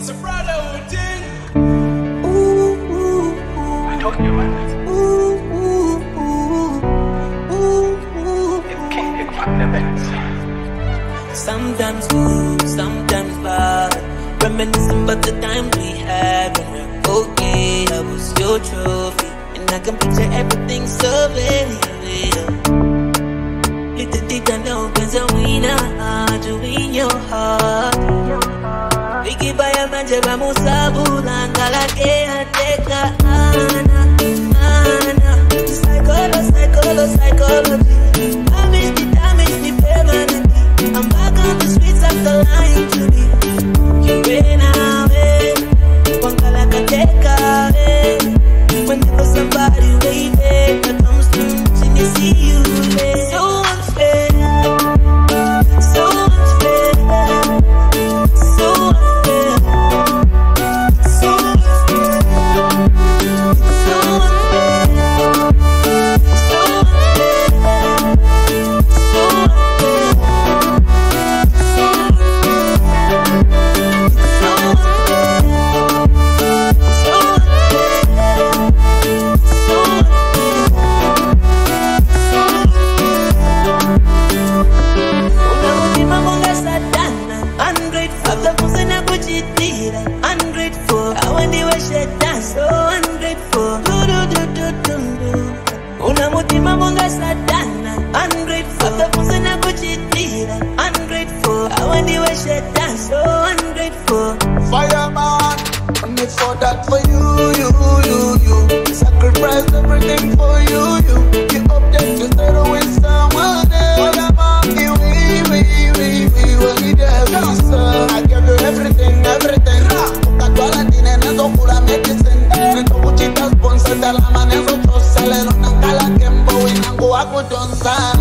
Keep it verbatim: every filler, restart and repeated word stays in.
It's a brotherhood thing. Ooh, ooh, ooh. I told you about this. Ooh, ooh, ooh. Ooh, ooh. You can't get fundamentals. Sometimes good, sometimes bad. Reminiscing about the time we had when we were okay. I was your trophy, and I can picture everything so very real. Little did I know, cause I'm winner to win your heart. We keep by a man, Jeba Musabu, Langala, Teka, Ana, Ana. Psycholo, psycholo, psychology. I miss the damage, the permanently. I'm back on the streets after lying to me. You ran away, Wangala, Teka, whenever somebody waited, I come soon, she see you there. So unfair, so unfair, so unfair, so unfair, so unfair, so unfair, so ungrateful. I want the way she dance, so ungrateful. Do do do do do do. Una mutima monga sadana, ungrateful. After pushing a kuchitira, ungrateful. I want the way she dance, so ungrateful. Fireman, I'm made for that for you, you, you, you. Sacrifice everything for you, you. You up there to settle with someone else. Fireman, we, we, we, we, we need everything. I give you everything, everything. Sponsor de la manera social, no nunca la tiempo y no hago